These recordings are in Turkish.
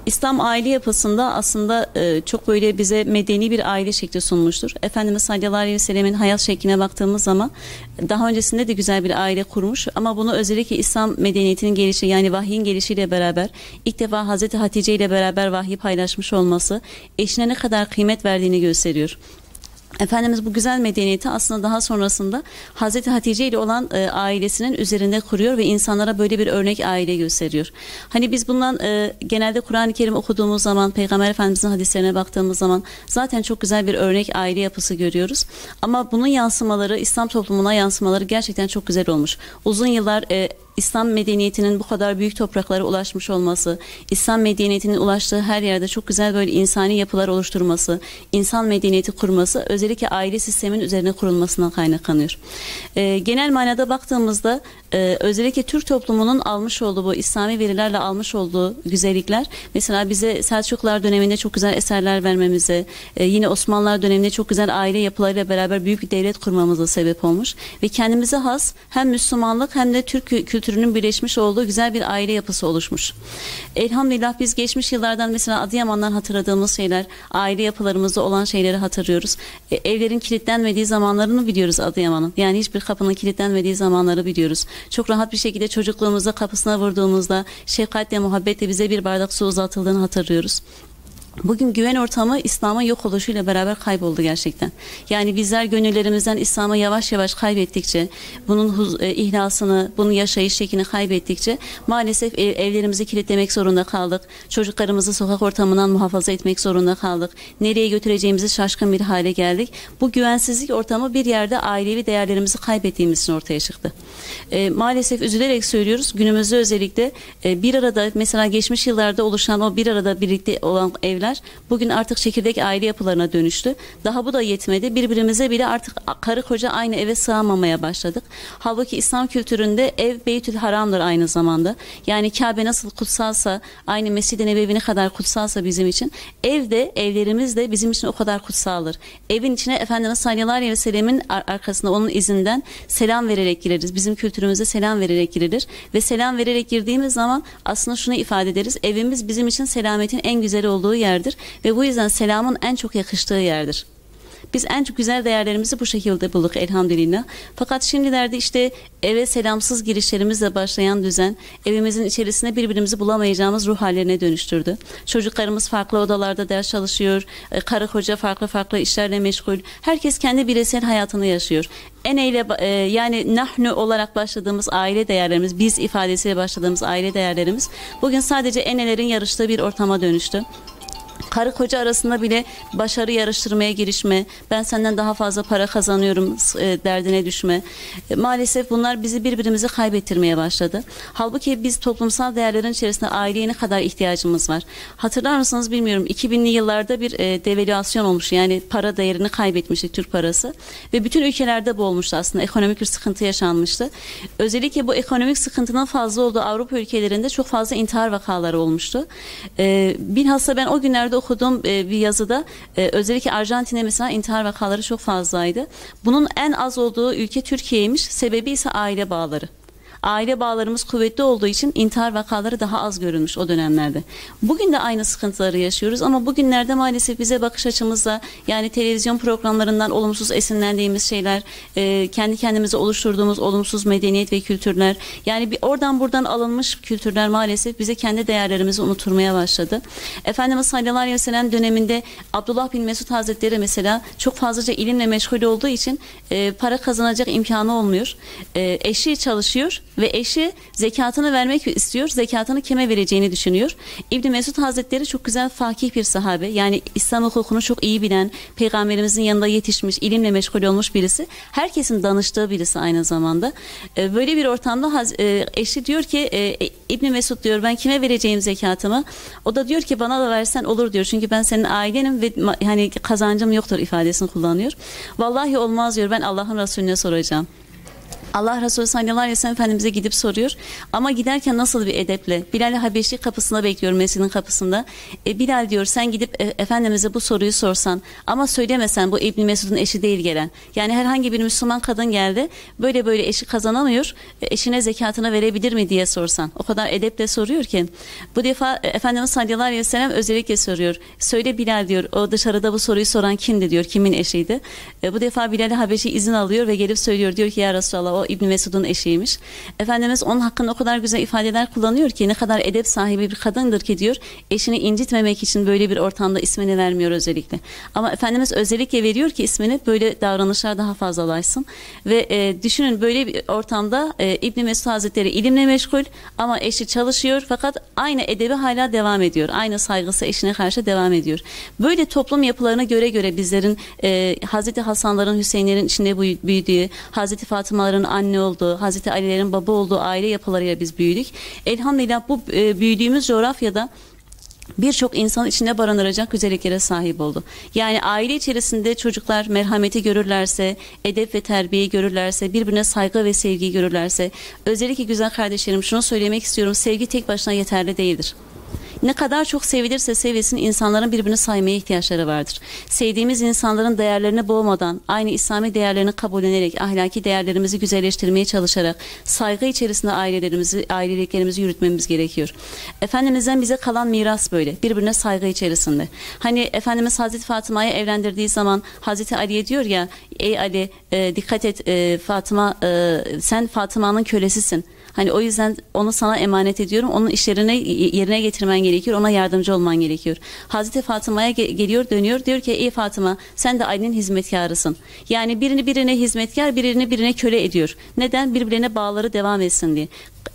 İslam aile yapısında aslında çok böyle bize medeni bir aile şekli sunmuştur. Efendimiz sallallahu aleyhi ve sellemin hayat şekline baktığımız zaman daha öncesinde de güzel bir aile kurmuş ama bunu özellikle İslam medeniyetinin gelişi, yani vahyin gelişiyle beraber ilk defa Hazreti Hatice ile beraber vahyi paylaşmış olması eşine ne kadar kıymet verdiğini gösteriyor. Efendimiz bu güzel medeniyeti aslında daha sonrasında Hazreti Hatice ile olan ailesinin üzerinde kuruyor ve insanlara böyle bir örnek aile gösteriyor. Hani biz bundan genelde Kur'an-ı Kerim okuduğumuz zaman, Peygamber Efendimiz'in hadislerine baktığımız zaman zaten çok güzel bir örnek aile yapısı görüyoruz. Ama bunun yansımaları, İslam toplumuna yansımaları gerçekten çok güzel olmuş. Uzun yıllar İslam medeniyetinin bu kadar büyük topraklara ulaşmış olması, İslam medeniyetinin ulaştığı her yerde çok güzel böyle insani yapılar oluşturması, insan medeniyeti kurması özellikle aile sistemin üzerine kurulmasından kaynaklanıyor. Genel manada baktığımızda özellikle Türk toplumunun almış olduğu bu İslami verilerle almış olduğu güzellikler mesela bize Selçuklular döneminde çok güzel eserler vermemize, yine Osmanlılar döneminde çok güzel aile yapılarıyla beraber büyük bir devlet kurmamıza sebep olmuş ve kendimize has hem Müslümanlık hem de Türk kültürünün birleşmiş olduğu güzel bir aile yapısı oluşmuş. Elhamdülillah biz geçmiş yıllardan mesela Adıyaman'dan hatırladığımız şeyler, aile yapılarımızda olan şeyleri hatırlıyoruz. Evlerin kilitlenmediği zamanlarını biliyoruz Adıyaman'ın. Yani hiçbir kapının kilitlenmediği zamanları biliyoruz. Çok rahat bir şekilde çocukluğumuzda kapısına vurduğumuzda şefkatle, muhabbetle bize bir bardak su uzatıldığını hatırlıyoruz. Bugün güven ortamı İslam'ın yok oluşuyla beraber kayboldu gerçekten. Yani bizler gönüllerimizden İslam'ı yavaş yavaş kaybettikçe, bunun ihlasını, bunun yaşayış şeklini kaybettikçe maalesef evlerimizi kilitlemek zorunda kaldık. Çocuklarımızı sokak ortamından muhafaza etmek zorunda kaldık. Nereye götüreceğimizi şaşkın bir hale geldik. Bu güvensizlik ortamı bir yerde ailevi değerlerimizi kaybettiğimiz için ortaya çıktı. Maalesef üzülerek söylüyoruz. Günümüzde özellikle bir arada mesela geçmiş yıllarda oluşan o bir arada birlikte olan evler bugün artık çekirdek aile yapılarına dönüştü. Daha bu da yetmedi. Birbirimize bile artık karı koca aynı eve sığamamaya başladık. Halbuki İslam kültüründe ev Beytül Haram'dır aynı zamanda. Yani Kabe nasıl kutsalsa, aynı Mescid-i Nebevi kadar kutsalsa bizim için, evlerimiz de bizim için o kadar kutsaldır. Evin içine Efendimiz sallallahu aleyhi ve sellemin arkasında onun izinden selam vererek gireriz. Bizim kültürümüzde selam vererek girilir ve selam vererek girdiğimiz zaman aslında şunu ifade ederiz. Evimiz bizim için selametin en güzel olduğu yerdir ve bu yüzden selamın en çok yakıştığı yerdir. Biz en çok güzel değerlerimizi bu şekilde bulduk elhamdülillah. Fakat şimdilerde işte eve selamsız girişlerimizle başlayan düzen evimizin içerisinde birbirimizi bulamayacağımız ruh hallerine dönüştürdü. Çocuklarımız farklı odalarda ders çalışıyor, karı koca farklı işlerle meşgul. Herkes kendi bireysel hayatını yaşıyor. Eneyle yani nahnu olarak başladığımız aile değerlerimiz, biz ifadesiyle başladığımız aile değerlerimiz bugün sadece enelerin yarıştığı bir ortama dönüştü. Karı koca arasında bile başarı yarıştırmaya girişme, ben senden daha fazla para kazanıyorum derdine düşme. Maalesef bunlar bizi birbirimizi kaybettirmeye başladı. Halbuki biz toplumsal değerlerin içerisinde aileye ne kadar ihtiyacımız var. Hatırlar mısınız bilmiyorum, 2000'li yıllarda bir devalüasyon olmuş. Yani para değerini kaybetmişti Türk parası. Ve bütün ülkelerde bu olmuştu aslında. Ekonomik bir sıkıntı yaşanmıştı. Özellikle bu ekonomik sıkıntının fazla olduğu Avrupa ülkelerinde çok fazla intihar vakaları olmuştu. Bilhassa ben o günlerde okuduğum bir yazıda özellikle Arjantin'de mesela intihar vakaları çok fazlaydı. Bunun en az olduğu ülke Türkiye'ymiş. Sebebi ise aile bağları. Aile bağlarımız kuvvetli olduğu için intihar vakaları daha az görülmüş o dönemlerde. Bugün de aynı sıkıntıları yaşıyoruz ama bugünlerde maalesef bize bakış açımızla, yani televizyon programlarından olumsuz esinlendiğimiz şeyler, kendi kendimize oluşturduğumuz olumsuz medeniyet ve kültürler, yani bir oradan buradan alınmış kültürler maalesef bize kendi değerlerimizi unutturmaya başladı. Efendimiz sallallahu aleyhi ve sellem döneminde Abdullah bin Mesud Hazretleri mesela çok fazlaca ilimle meşgul olduğu için para kazanacak imkanı olmuyor. Eşi çalışıyor ve eşi zekatını vermek istiyor. Zekatını kime vereceğini düşünüyor. İbn Mesud Hazretleri çok güzel fakih bir sahabe. Yani İslam hukukunu çok iyi bilen, Peygamberimizin yanında yetişmiş, ilimle meşgul olmuş birisi. Herkesin danıştığı birisi aynı zamanda. Böyle bir ortamda eşi diyor ki İbn Mesud diyor, ben kime vereceğim zekatımı? O da diyor ki bana da versen olur diyor. Çünkü ben senin ailenim ve hani kazancım yoktur ifadesini kullanıyor. Vallahi olmaz diyor, ben Allah'ın Resulüne soracağım. Allah Resulü sallallahu aleyhi ve sellem Efendimiz'e gidip soruyor. Ama giderken nasıl bir edeple? Bilal Habeşi kapısına bekliyor, mescidin kapısında. Bilal diyor, sen gidip Efendimiz'e bu soruyu sorsan ama söylemesen, bu İbn Mesud'un eşi değil gelen. Yani herhangi bir Müslüman kadın geldi, böyle böyle eşi kazanamıyor, eşine zekatını verebilir mi diye sorsan. O kadar edeple soruyor ki. Bu defa Efendimiz sallallahu aleyhi ve sellem özellikle soruyor. Söyle Bilal diyor, o dışarıda bu soruyu soran kimdi diyor, kimin eşiydi? Bu defa Bilal Habeşi izin alıyor ve gelip söylüyor, diyor ki ya Resulallah, o İbn Mesud'un eşiymiş. Efendimiz onun hakkında o kadar güzel ifadeler kullanıyor ki, ne kadar edep sahibi bir kadındır ki diyor, eşini incitmemek için böyle bir ortamda ismini vermiyor özellikle. Ama Efendimiz özellikle veriyor ki ismini, böyle davranışlar daha fazlalaşsın. Ve düşünün, böyle bir ortamda İbn Mesud Hazretleri ilimle meşgul ama eşi çalışıyor, fakat aynı edebi hala devam ediyor. Aynı saygısı eşine karşı devam ediyor. Böyle toplum yapılarına göre göre bizlerin Hazreti Hasanların, Hüseyinlerin içinde büyüdüğü, Hazreti Fatıma'ların anne olduğu, Hazreti Ali'lerin baba olduğu aile yapılarıyla biz büyüdük. Elhamdülillah bu büyüdüğümüz coğrafyada birçok insan içinde barındıracak güzelliklere sahip oldu. Yani aile içerisinde çocuklar merhameti görürlerse, edep ve terbiyeyi görürlerse, birbirine saygı ve sevgiyi görürlerse, özellikle güzel kardeşlerim, şunu söylemek istiyorum, sevgi tek başına yeterli değildir. Ne kadar çok sevilirse sevilsin, insanların birbirini saymaya ihtiyaçları vardır. Sevdiğimiz insanların değerlerini boğmadan, aynı İslami değerlerini kabullenerek, ahlaki değerlerimizi güzelleştirmeye çalışarak, saygı içerisinde aileliklerimizi yürütmemiz gerekiyor. Efendimiz'den bize kalan miras böyle, birbirine saygı içerisinde. Hani Efendimiz Hazreti Fatıma'yı evlendirdiği zaman Hazreti Ali'ye diyor ya, ey Ali, dikkat et, Fatıma, sen Fatıma'nın kölesisin. Hani o yüzden onu sana emanet ediyorum. Onun işlerini yerine getirmen gerekiyor. Ona yardımcı olman gerekiyor. Hazreti Fatıma'ya geliyor, dönüyor. Diyor ki ey Fatıma, sen de Ali'nin hizmetkarısın. Yani birini birine hizmetkar, birini birine köle ediyor. Neden? Birbirine bağları devam etsin diye.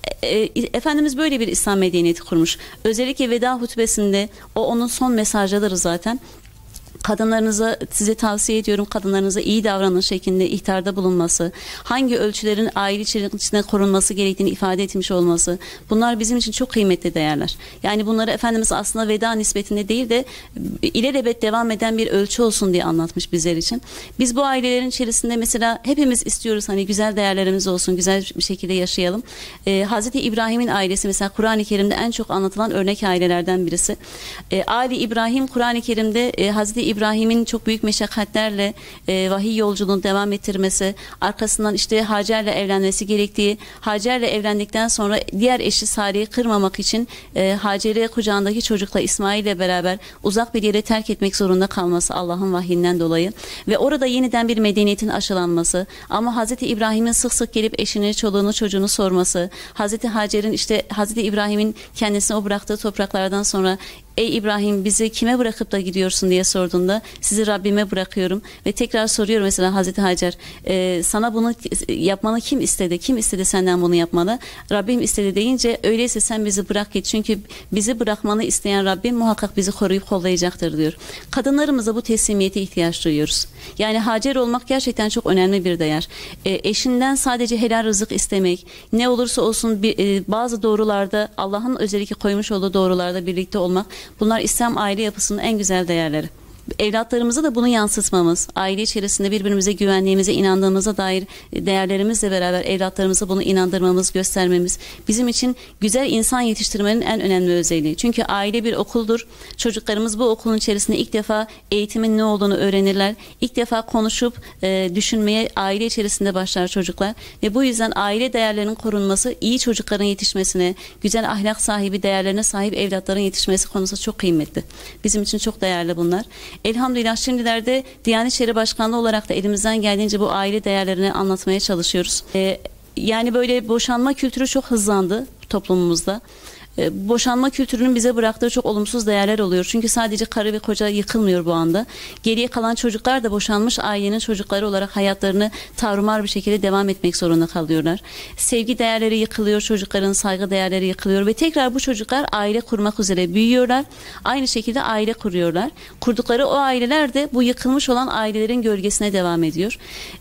Efendimiz böyle bir İslam medeniyeti kurmuş. Özellikle veda hutbesinde, o onun son mesajıdır zaten. Kadınlarınıza, size tavsiye ediyorum, kadınlarınıza iyi davranın şeklinde ihtarda bulunması, hangi ölçülerin aile içerisinde korunması gerektiğini ifade etmiş olması, bunlar bizim için çok kıymetli değerler. Yani bunları Efendimiz aslında veda nispetinde değil de ilelebet devam eden bir ölçü olsun diye anlatmış bizler için. Biz bu ailelerin içerisinde mesela hepimiz istiyoruz, hani güzel değerlerimiz olsun, güzel bir şekilde yaşayalım. Hazreti İbrahim'in ailesi mesela Kur'an-ı Kerim'de en çok anlatılan örnek ailelerden birisi. Ali İbrahim, Kur'an-ı Kerim'de Hazreti İbrahim'in çok büyük meşakkatlerle vahiy yolculuğunu devam ettirmesi, arkasından işte Hacer'le evlenmesi gerektiği, Hacer'le evlendikten sonra diğer eşi Sare'yi kırmamak için Hacer'i kucağındaki çocukla İsmail'le beraber uzak bir yere terk etmek zorunda kalması Allah'ın vahyinden dolayı ve orada yeniden bir medeniyetin aşılanması, ama Hazreti İbrahim'in sık sık gelip eşini, çoluğunu, çocuğunu sorması, Hazreti Hacer'in işte Hazreti İbrahim'in kendisine o bıraktığı topraklardan sonra ey İbrahim, bizi kime bırakıp da gidiyorsun diye sorduğunda, sizi Rabbime bırakıyorum ve tekrar soruyor mesela Hazreti Hacer, sana bunu yapmanı kim istedi? Kim istedi senden bunu yapmanı? Rabbim istedi deyince, öyleyse sen bizi bırak git, çünkü bizi bırakmanı isteyen Rabbim muhakkak bizi koruyup kollayacaktır diyor. Kadınlarımıza bu teslimiyete ihtiyaç duyuyoruz. Yani Hacer olmak gerçekten çok önemli bir değer. Eşinden sadece helal rızık istemek, ne olursa olsun bazı doğrularda, Allah'ın özellikle koymuş olduğu doğrularda birlikte olmak, bunlar İslam aile yapısının en güzel değerleri. Evlatlarımıza da bunu yansıtmamız, aile içerisinde birbirimize güvenliğimize, inandığımıza dair değerlerimizle beraber evlatlarımıza bunu inandırmamız, göstermemiz bizim için güzel insan yetiştirmenin en önemli özelliği. Çünkü aile bir okuldur. Çocuklarımız bu okulun içerisinde ilk defa eğitimin ne olduğunu öğrenirler. İlk defa konuşup düşünmeye aile içerisinde başlar çocuklar ve bu yüzden aile değerlerinin korunması, iyi çocukların yetişmesine, güzel ahlak sahibi, değerlerine sahip evlatların yetişmesi konusu çok kıymetli. Bizim için çok değerli bunlar. Elhamdülillah şimdilerde Diyanet İşleri Başkanlığı olarak da elimizden geldiğince bu aile değerlerini anlatmaya çalışıyoruz. Yani böyle boşanma kültürü çok hızlandı toplumumuzda. Boşanma kültürünün bize bıraktığı çok olumsuz değerler oluyor. Çünkü sadece karı ve koca yıkılmıyor bu anda. Geriye kalan çocuklar da boşanmış ailenin çocukları olarak hayatlarını tarumar bir şekilde devam etmek zorunda kalıyorlar. Sevgi değerleri yıkılıyor, çocukların saygı değerleri yıkılıyor ve tekrar bu çocuklar aile kurmak üzere büyüyorlar. Aynı şekilde aile kuruyorlar. Kurdukları o aileler de bu yıkılmış olan ailelerin gölgesine devam ediyor.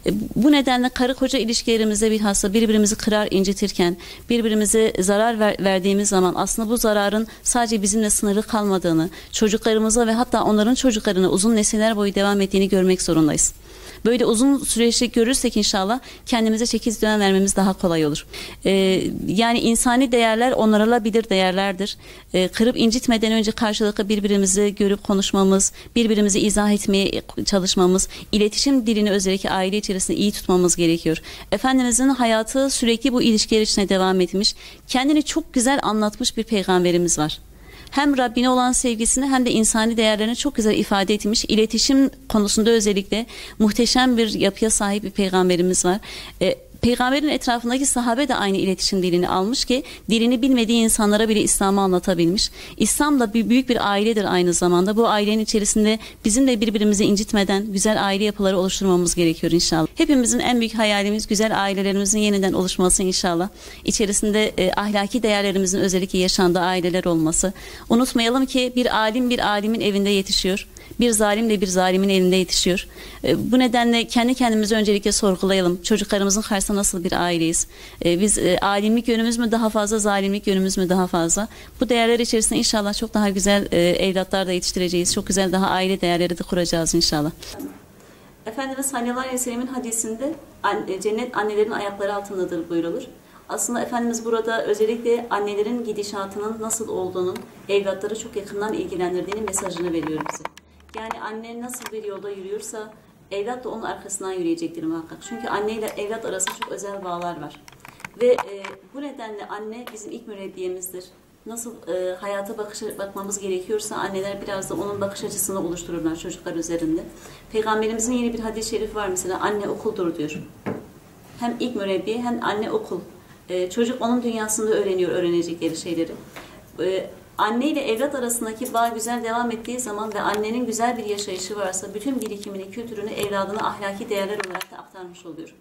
Bu nedenle karı koca ilişkilerimizde bilhassa birbirimizi kırar incitirken, birbirimize zarar verdiğimiz zaman aslında bu zararın sadece bizimle sınırlı kalmadığını, çocuklarımıza ve hatta onların çocuklarına uzun nesiller boyu devam ettiğini görmek zorundayız. Böyle uzun süreçli görürsek inşallah kendimize çekiz dönem vermemiz daha kolay olur. Yani insani değerler onarılabilir değerlerdir. Kırıp incitmeden önce karşılıklı birbirimizi görüp konuşmamız, birbirimizi izah etmeye çalışmamız, iletişim dilini özellikle aile içerisinde iyi tutmamız gerekiyor. Efendimizin hayatı sürekli bu ilişkiler içine devam etmiş. Kendini çok güzel anlatmış bir peygamberimiz var. Hem Rabbine olan sevgisini hem de insani değerlerini çok güzel ifade etmiş. İletişim konusunda özellikle muhteşem bir yapıya sahip bir peygamberimiz var. Peygamberin etrafındaki sahabe de aynı iletişim dilini almış ki dilini bilmediği insanlara bile İslam'ı anlatabilmiş. İslam da büyük bir ailedir aynı zamanda. Bu ailenin içerisinde bizim de birbirimizi incitmeden güzel aile yapıları oluşturmamız gerekiyor inşallah. Hepimizin en büyük hayalimiz güzel ailelerimizin yeniden oluşması inşallah. İçerisinde ahlaki değerlerimizin özellikle yaşandığı aileler olması. Unutmayalım ki bir alim bir alimin evinde yetişiyor. Bir zalim de bir zalimin elinde yetişiyor. Bu nedenle kendi kendimizi öncelikle sorgulayalım. Çocuklarımızın karşısında nasıl bir aileyiz? Biz alimlik yönümüz mü daha fazla, zalimlik yönümüz mü daha fazla? Bu değerler içerisinde inşallah çok daha güzel evlatlar da yetiştireceğiz. Çok güzel daha aile değerleri de kuracağız inşallah. Efendimiz sallallahu aleyhi ve sellemin hadisinde cennet annelerin ayakları altındadır buyrulur. Aslında Efendimiz burada özellikle annelerin gidişatının nasıl olduğunun evlatları çok yakından ilgilendirdiğinin mesajını veriyor bize. Yani anne nasıl bir yolda yürüyorsa evlat da onun arkasından yürüyecektir muhakkak. Çünkü anne ile evlat arasında çok özel bağlar var. Ve bu nedenle anne bizim ilk mürebbiyemizdir. Nasıl hayata bakmamız gerekiyorsa anneler biraz da onun bakış açısını oluştururlar çocuklar üzerinde. Peygamberimizin yeni bir hadis-i şerif var mesela, anne okuldur diyor. Hem ilk mürebbiye hem anne okul. Çocuk onun dünyasında öğreniyor öğrenecekleri şeyleri. Anne ile evlat arasındaki bağ güzel devam ettiği zaman ve annenin güzel bir yaşayışı varsa bütün birikimini, kültürünü evladına ahlaki değerler olarak da aktarmış oluyor.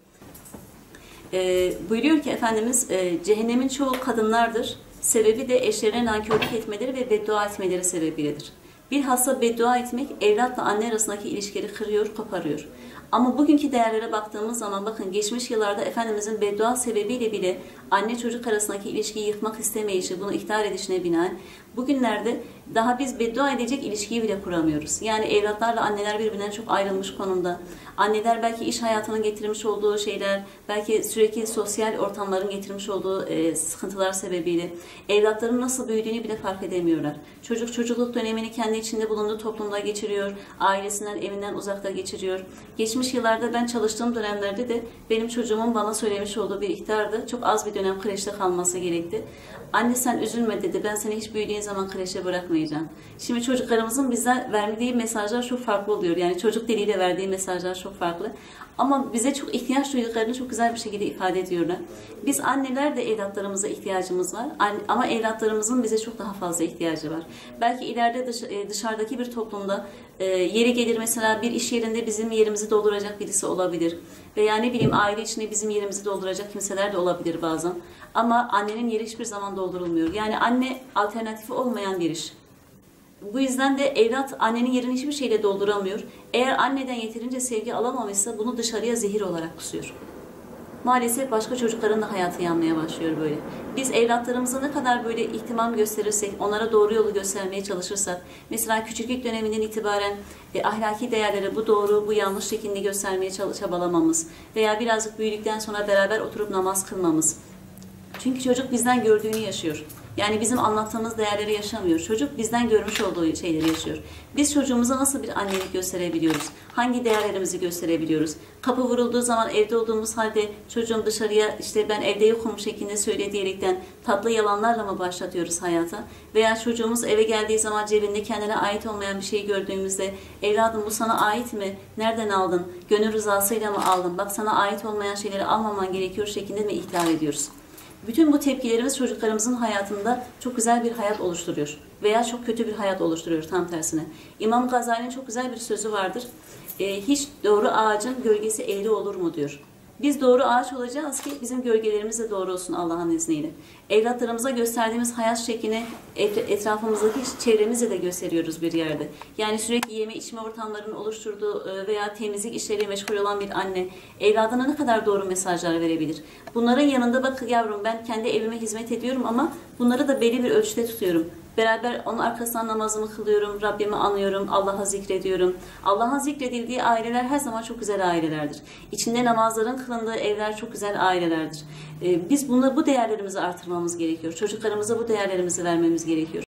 Buyuruyor ki Efendimiz, cehennemin çoğu kadınlardır. Sebebi de eşlerine nankörlük etmeleri ve beddua etmeleri sebebiyledir. Bilhassa beddua etmek evlatla anne arasındaki ilişkileri kırıyor, koparıyor. Ama bugünkü değerlere baktığımız zaman bakın geçmiş yıllarda Efendimizin beddua sebebiyle bile anne çocuk arasındaki ilişkiyi yıkmak istemeyişi, bunu ihtar edişine binaen bugünlerde daha biz beddua edecek ilişkiyi bile kuramıyoruz. Yani evlatlarla anneler birbirinden çok ayrılmış konumda. Anneler belki iş hayatının getirmiş olduğu şeyler, belki sürekli sosyal ortamların getirmiş olduğu sıkıntılar sebebiyle evlatların nasıl büyüdüğünü bile fark edemiyorlar. Çocuk çocukluk dönemini kendi içinde bulunduğu toplumda geçiriyor, ailesinden, evinden uzakta geçiriyor. Geçmiş yıllarda ben çalıştığım dönemlerde de benim çocuğumun bana söylemiş olduğu bir ihtardı. Çok az bir dönem kreşte kalması gerekti. Anne sen üzülme dedi, ben seni hiç büyüdüğün zaman kreşe bırakmayacağım. Şimdi çocuklarımızın bize verdiği mesajlar çok farklı oluyor. Yani çocuk diliyle verdiği mesajlar çok farklı. Ama bize çok ihtiyaç duyduklarını çok güzel bir şekilde ifade ediyorlar. Biz anneler de evlatlarımıza ihtiyacımız var. Ama evlatlarımızın bize çok daha fazla ihtiyacı var. Belki ileride dışarıdaki bir toplumda yeri gelir mesela bir iş yerinde bizim yerimizi dolduracak birisi olabilir. Veya ne bileyim aile içinde bizim yerimizi dolduracak kimseler de olabilir bazen. Ama annenin yeri hiçbir zaman doldurulmuyor. Yani anne alternatifi olmayan bir iş. Bu yüzden de evlat annenin yerini hiçbir şeyle dolduramıyor. Eğer anneden yeterince sevgi alamamışsa bunu dışarıya zehir olarak kusuyor. Maalesef başka çocukların da hayatı yanmaya başlıyor böyle. Biz evlatlarımıza ne kadar böyle ihtimam gösterirsek, onlara doğru yolu göstermeye çalışırsak, mesela küçüklük döneminden itibaren ahlaki değerleri bu doğru, bu yanlış şekilde göstermeye çabalamamız veya birazcık büyüdükten sonra beraber oturup namaz kılmamız. Çünkü çocuk bizden gördüğünü yaşıyor. Yani bizim anlattığımız değerleri yaşamıyor. Çocuk bizden görmüş olduğu şeyleri yaşıyor. Biz çocuğumuza nasıl bir annelik gösterebiliyoruz? Hangi değerlerimizi gösterebiliyoruz? Kapı vurulduğu zaman evde olduğumuz halde çocuğum dışarıya işte ben evde yokum şeklinde söyle diyerekten tatlı yalanlarla mı başlatıyoruz hayata? Veya çocuğumuz eve geldiği zaman cebinde kendine ait olmayan bir şey gördüğümüzde evladım bu sana ait mi? Nereden aldın? Gönül rızasıyla mı aldın? Bak sana ait olmayan şeyleri almaman gerekiyor şeklinde mi ihtar ediyoruz? Bütün bu tepkilerimiz çocuklarımızın hayatında çok güzel bir hayat oluşturuyor veya çok kötü bir hayat oluşturuyor tam tersine. İmam Gazali'nin çok güzel bir sözü vardır. Hiç doğru ağacın gölgesi eğri olur mu diyor. Biz doğru ağaç olacağız ki bizim gölgelerimiz de doğru olsun Allah'ın izniyle. Evlatlarımıza gösterdiğimiz hayat şeklini etrafımızdaki çevremizle de gösteriyoruz bir yerde. Yani sürekli yeme içme ortamlarının oluşturduğu veya temizlik işleriyle meşgul olan bir anne evladına ne kadar doğru mesajlar verebilir? Bunların yanında bak yavrum ben kendi evime hizmet ediyorum ama bunları da belli bir ölçüde tutuyorum. Beraber onun arkasından namazımı kılıyorum, Rabbimi anıyorum, Allah'a zikrediyorum. Allah'ın zikredildiği aileler her zaman çok güzel ailelerdir. İçinde namazların kılındığı evler çok güzel ailelerdir. Biz bu değerlerimizi artırmamız gerekiyor. Çocuklarımıza bu değerlerimizi vermemiz gerekiyor.